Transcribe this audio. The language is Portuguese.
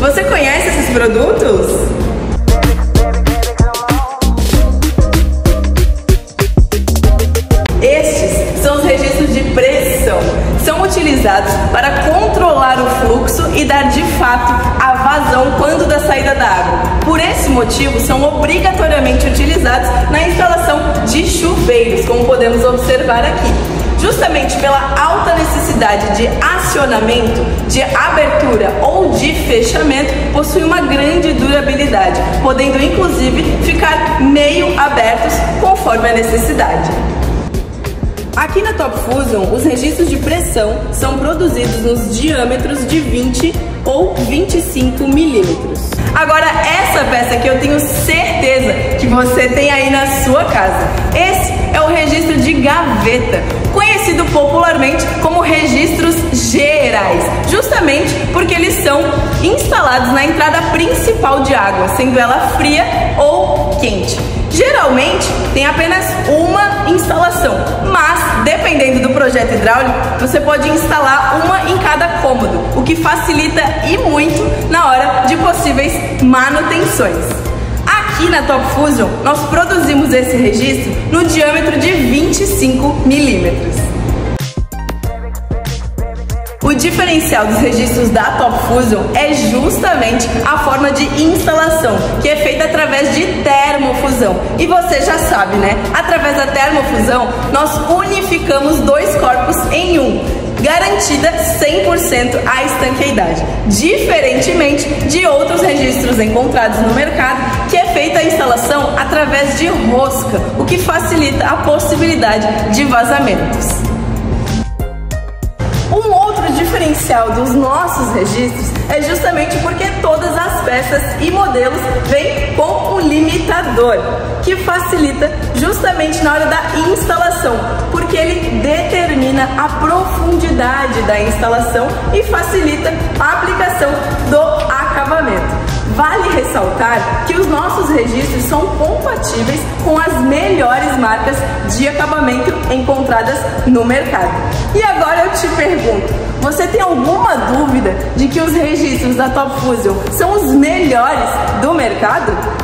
Você conhece esses produtos? Estes são os registros de pressão. São utilizados para controlar o fluxo e dar de fato a vazão quando da saída da água. Por esse motivo, são obrigatoriamente utilizados na instalação de chuveiros, como podemos observar aqui. Justamente pela alta necessidade de acionamento, de abertura ou de fechamento, possui uma grande durabilidade, podendo inclusive ficar meio abertos conforme a necessidade. Aqui na Top Fusion, os registros de pressão são produzidos nos diâmetros de 20 ou 25 milímetros. Agora, essa peça aqui eu tenho certeza que você tem aí na sua casa. Esse é o registro de gaveta, conhecido popularmente como registros gerais, justamente porque eles são instalados na entrada principal de água, sendo ela fria ou quente. Geralmente tem apenas uma instalação, mas dependendo do projeto hidráulico, você pode instalar uma em cada cômodo, o que facilita e muito na hora de possíveis manutenções. Aqui na Top Fusion, nós produzimos esse registro no diâmetro de 25 milímetros. O diferencial dos registros da Top Fusion é justamente a forma de instalação, que é feita através de termofusão. E você já sabe, né? Através da termofusão, nós unificamos dois corpos em um, garantida 100% a estanqueidade, diferentemente de outros registros encontrados no mercado, que é feita a instalação através de rosca, o que facilita a possibilidade de vazamentos. Um outro diferencial dos nossos registros é justamente porque todas as peças e modelos vêm com um limitador, que facilita justamente na hora da instalação, porque ele determina a profundidade da instalação e facilita a aplicação do acabamento. Vale ressaltar que os nossos registros são compatíveis com as melhores marcas de acabamento encontradas no mercado. E agora eu te pergunto, você tem alguma dúvida de que os registros da Top Fusion são os melhores do mercado?